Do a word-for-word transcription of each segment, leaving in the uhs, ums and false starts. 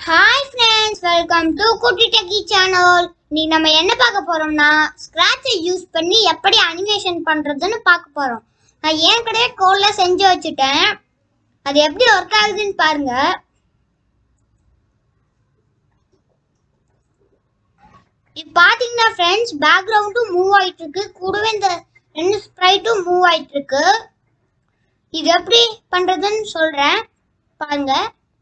Hi friends, welcome to Kutti Techie channel. நீ நம்ம என்ன பார்க்க போறோம்னா ஸ்கிராட்ச் யூஸ் பண்ணி எப்படி அனிமேஷன் பண்றதுன்னு பார்க்க போறோம். நான் ஏன் கடையே கோட்ல செஞ்சு வச்சிட்டேன். அது எப்படி வர்க் ஆகுதுன்னு பாருங்க. இப்போ பாத்தீங்கன்னா फ्रेंड्स பேக்ரவுண்டும் மூவ் ஆயிட்டு இருக்கு. கூடவே இந்த ரெண்டு ஸ்ப்ரைட்டும் மூவ் ஆயிட்டு இருக்கு. இது எப்படி பண்றதுன்னு சொல்றேன் பாருங்க.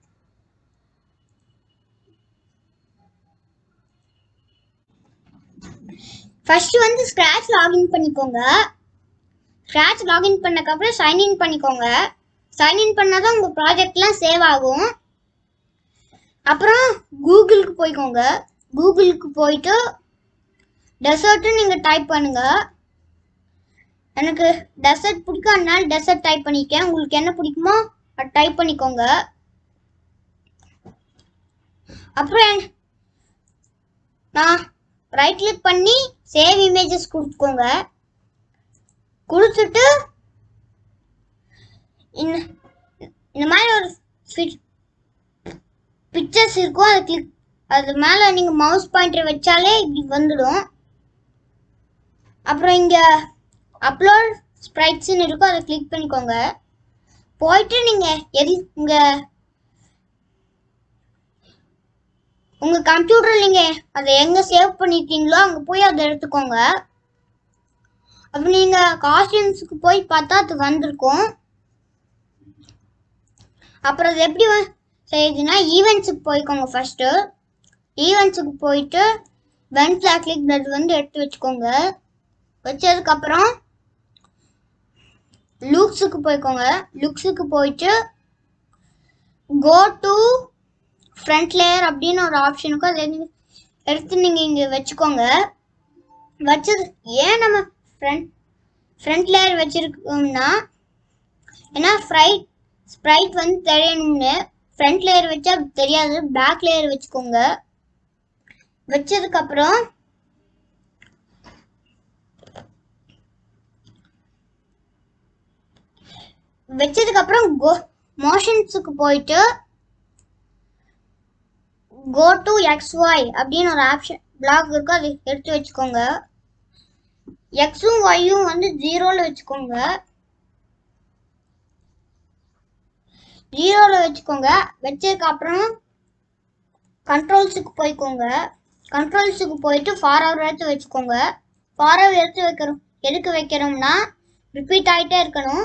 ஃபர்ஸ்ட் வந்து ஸ்கிராட்ச் லாகின் பண்ணிக்கோங்க. ஸ்கிராட்ச் லாகின் பண்ணதுக்கு அப்புறம் சைன் இன் பண்ணிக்கோங்க. சைன் இன் பண்ணாதான் உங்க ப்ராஜெக்ட்லாம் சேவ் ஆகும். அப்புறம் கூகுளுக்கு போய்க்கோங்க. கூகுளுக்கு போயிட்டு டெசர்ட்னு நீங்க டைப் பண்ணுங்க. எனக்கு டெசர்ட் பிடிக்கும், அதனால டெசர்ட் டைப் பண்ணிக்கேன். உங்களுக்கு என்ன பிடிக்குமோ அதை டைப் பண்ணிக்கோங்க. அப்புறம் நான் ரைட் கிளிக் பண்ணி சேவ் இமேஜஸ் கொடுத்துக்கோங்க. கொடுத்துட்டு இந்த மாதிரி ஒரு பிக்சர்ஸ் இருக்கும், அதை கிளிக் அது மேலே நீங்கள் மவுஸ் பாயிண்டர் வச்சாலே இப்படி வந்துடும். அப்புறம் இங்கே அப்லோட் ஸ்ப்ரைட்ஸ்ன்னு இருக்கும், அதை கிளிக் பண்ணிக்கோங்க. போயிட்டு நீங்கள் எது உங்கள் உங்கள் கம்ப்யூட்டர் நீங்கள் அதை எங்கே சேவ் பண்ணியிருக்கீங்களோ அங்கே போய் அதை எடுத்துக்கோங்க. அப்போ நீங்கள் காஸ்டியூம்ஸுக்கு போய் பார்த்தா அது வந்திருக்கும். அப்புறம் அது எப்படி செய்யுதுன்னா ஈவெண்ட்ஸுக்கு போய்க்கோங்க. ஃபஸ்ட்டு ஈவெண்ட்ஸுக்கு போயிட்டு வென் ஃபிளாக் கிளிக் அது வந்து எடுத்து வச்சுக்கோங்க. வச்சதுக்கப்புறம் லுக்ஸுக்கு போய்க்கோங்க. லுக்ஸுக்கு போயிட்டு கோ டு ஃப்ரண்ட் லேயர் அப்படின்னு ஒரு ஆப்ஷன் இருக்கும், அதை எடுத்து நீங்கள் இங்கே வச்சுக்கோங்க. வச்சது ஏன் நம்ம ஃப்ரண்ட் ஃப்ரண்ட் லேயர் வச்சுருக்கோம்னா, ஏன்னா ஃப்ரைட் ஸ்ப்ரைட் வந்து தெரியணும்னு. ஃப்ரண்ட் லேயர் வச்சா தெரியாது, பேக் லேயர் வச்சுக்கோங்க. வச்சதுக்கப்புறம் வச்சதுக்கப்புறம் கோ மோஷன்ஸுக்கு போயிட்டு கோ டு எக்ஸ் ஒய் அப்படின்னு ஒரு ஆப்ஷன் பிளாக் இருக்கும், அதை எடுத்து வச்சுக்கோங்க. எக்ஸும் ஒய்யும் வந்து ஜீரோவில் வச்சுக்கோங்க. ஜீரோவில் வச்சுக்கோங்க. வச்சதுக்கு அப்புறம் கண்ட்ரோல்ஸுக்கு போய்க்கோங்க. கண்ட்ரோல்ஸுக்கு போயிட்டு ஃபார்வர்ட் எடுத்து வச்சுக்கோங்க. ஃபார்வர்ட் எடுத்து வைக்கிறோம் எதுக்கு வைக்கிறோம்னா ரிப்பீட் ஆகிட்டே இருக்கணும்.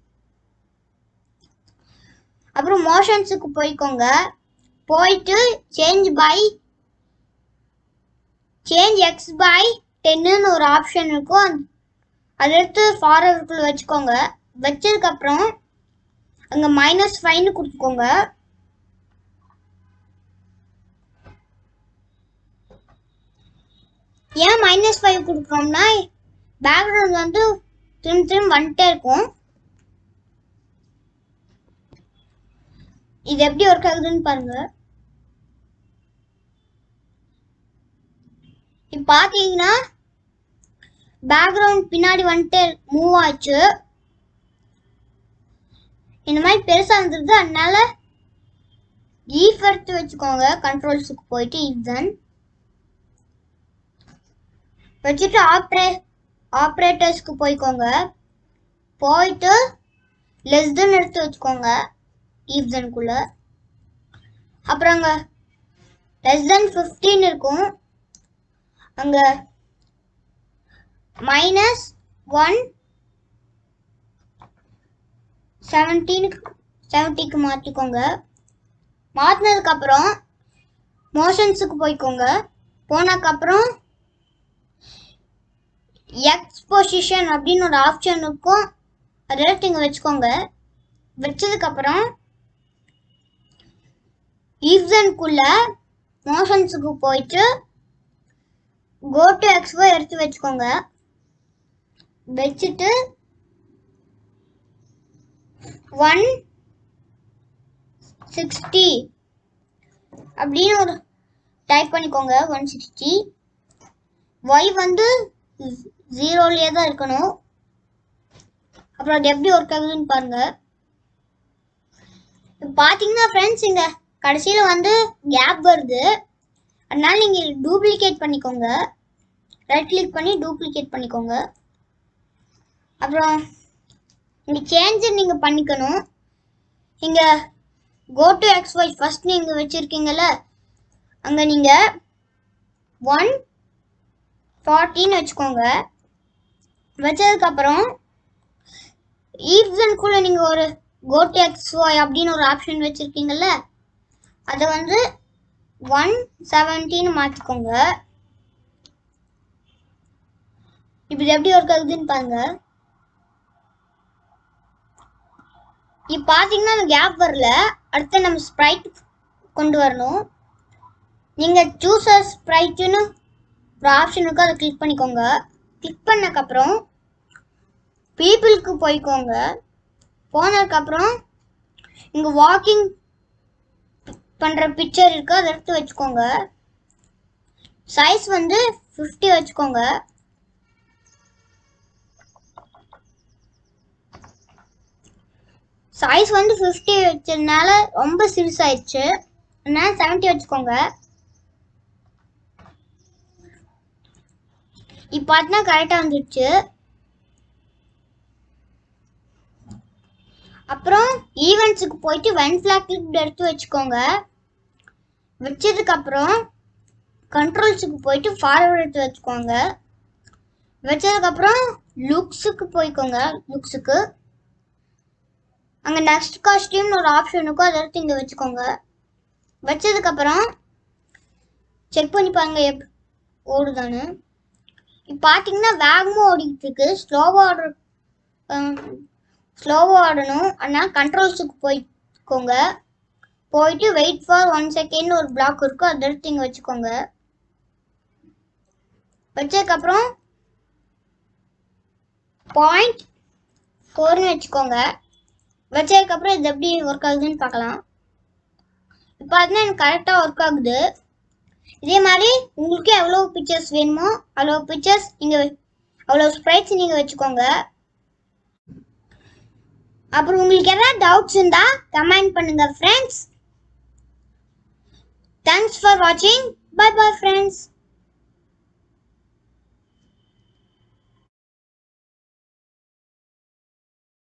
அப்புறம் மோஷன்ஸுக்கு போய்க்கோங்க. போயிட்டு change by change x by டென்னு ஒரு ஆப்ஷன் இருக்கும், அதை எடுத்து ஃபார்வர்டுக்குள்ள வச்சுக்கோங்க. வச்சதுக்கப்புறம் அங்கே மைனஸ் ஃபைவ்னு கொடுத்துக்கோங்க. ஏன் மைனஸ் ஃபைவ் கொடுக்குறோம்னா பேக்ரவுண்ட் வந்து திரும்ப திரும்ப வந்துட்டே இருக்கும். இது எப்படி ஒர்க் ஆகுதுன்னு பாருங்க. இப்போ பார்த்தீங்கன்னா பேக்ரவுண்ட் பின்னாடி வந்துட்டு மூவ் ஆச்சு. இந்த மாதிரி பெருசாக இருந்தது, அதனால ஈஃப் எடுத்து வச்சுக்கோங்க. கண்ட்ரோல்ஸுக்கு போயிட்டு ஈஃப் வச்சுட்டு ஆப்ரே ஆப்ரேட்டர்ஸ்க்கு போய்க்கோங்க. போயிட்டு லெஸ் தென் எடுத்து வச்சுக்கோங்க ஈஃப் தென்குள்ள. அப்புறம் அங்கே லெஸ் தென் ஃபிஃப்டீன் இருக்கும், அங்கே மைனஸ் ஒன் செவன்டீனுக்கு செவன்ட்டிக்கு மாற்றிக்கோங்க. மாற்றினதுக்கப்புறம் மோஷன்ஸுக்கு போய்க்கோங்க. போனதுக்கப்புறம் எக்ஸ் பொசிஷன் அப்படின்னு ஒரு ஆப்ஷன் இருக்கும், அதை எடுத்து இங்கே வச்சுக்கோங்க. வச்சதுக்கப்புறம் ஈவ்சனுக்குள்ள மோஷன்ஸுக்கு போயிட்டு கோ டு எக்ஸ்ஓ எடுத்து வச்சுக்கோங்க. வச்சுட்டு ஒன் சிக்ஸ்டி அப்படின்னு ஒரு டைப் பண்ணிக்கோங்க. ஒன் சிக்ஸ்டி ஒய் வந்து ஜீரோலேயே தான் இருக்கணும். அப்புறம் அது எப்படி ஒர்க் ஆகுதுன்னு பாருங்க. பார்த்தீங்கன்னா ஃப்ரெண்ட்ஸ் இங்கே கடைசியில் வந்து கேப் வருது. அதனால நீங்கள் டூப்ளிகேட் பண்ணிக்கோங்க. ரைட் கிளிக் பண்ணி டூப்ளிகேட் பண்ணிக்கோங்க. அப்புறம் இங்கே சேஞ்சை நீங்கள் பண்ணிக்கணும். இங்கே go to x y first நீங்கள் வச்சுருக்கீங்கல்ல, அங்கே நீங்கள் ஒன் ஃபார்ட்டின்னு வச்சுக்கோங்க. வச்சதுக்கப்புறம் ஈவ்ஸனுக்குள்ளே நீங்கள் ஒரு கோ டு எக்ஸ் ஒய் அப்படின்னு ஒரு ஆப்ஷன் வச்சுருக்கீங்கல்ல, அதை வந்து ஒன் செவன்ட்டின்னு மாற்றிக்கோங்க. இப்போ இது எப்படி ஒர்க் ஆகுதுன்னு பாருங்க. இப்போ பார்த்தீங்கன்னா அந்த கேப் வரல. அடுத்து நம்ம ஸ்ப்ரைட் கொண்டு வரணும். நீங்கள் சூஸர் ஸ்ப்ரைட்டுன்னு ஒரு ஆப்ஷன் இருக்கும், அதை கிளிக் பண்ணிக்கோங்க. கிளிக் பண்ணக்கப்புறம் பீப்புளுக்கு போய்க்கோங்க. போனதுக்கப்புறம் இங்கே வாக்கிங் பண்ணுற பிக்சர் இருக்குது, அதை எடுத்து வச்சுக்கோங்க. சைஸ் வந்து ஃபிஃப்டி வச்சுக்கோங்க. சைஸ் வந்து ஃபிஃப்டி வச்சதுனால ரொம்ப சிறுசாயிடுச்சு, அதனால செவன்ட்டி வச்சுக்கோங்க. இப்போ பார்த்தீங்கன்னா கரெக்டாக வந்துடுச்சு. அப்புறம் ஈவெண்ட்ஸுக்கு போயிட்டு வென் ஃபிளாக் கிளிப் எடுத்து வச்சுக்கோங்க. வச்சதுக்கப்புறம் கண்ட்ரோல்ஸுக்கு போயிட்டு ஃபார்வர்ட் எடுத்து வச்சுக்கோங்க. வச்சதுக்கப்புறம் லுக்ஸுக்கு போய்க்கோங்க. லுக்ஸுக்கு அங்கே நெக்ஸ்ட் காஸ்டியூம்னு ஒரு ஆப்ஷன் இருக்கும், அதை எடுத்து இங்கே வச்சுக்கோங்க. வச்சதுக்கப்புறம் செக் பண்ணி பாருங்க எப் ஓடுதான்னு. இப்போ பார்த்தீங்கன்னா வேகமாக ஓடிக்கிட்டு இருக்கு. ஸ்லோவாக ஆடுற ஸ்லோவாக ஆடணும். அதனால் கண்ட்ரோல்ஸுக்கு போய்க்கோங்க. போயிட்டு வெயிட் ஃபார் ஒன் செகண்ட் ஒரு பிளாக் இருக்கும், அதை எடுத்து இங்கே வச்சுக்கோங்க. வச்சதுக்கப்புறம் பாயிண்ட் ஃபோர்னு வச்சுக்கோங்க. வச்சதுக்கப்புறம் இது எப்படி ஒர்க் ஆகுதுன்னு பார்க்கலாம். இப்போ பார்த்தீங்கன்னா எனக்கு கரெக்டாக ஒர்க் ஆகுது. இதே மாதிரி உங்களுக்கு எவ்வளோ பிக்சர்ஸ் வேணுமோ அவ்வளோ பிக்சர்ஸ் நீங்கள் அவ்வளோ ஸ்ப்ரைட்ஸ் நீங்கள் வச்சுக்கோங்க. அப்புறம் உங்களுக்கு எதாவது டவுட்ஸ் இருந்தால் கமெண்ட் பண்ணுங்கள் ஃப்ரெண்ட்ஸ். தேங்க்ஸ் ஃபார் வாட்சிங். Bye bye friends.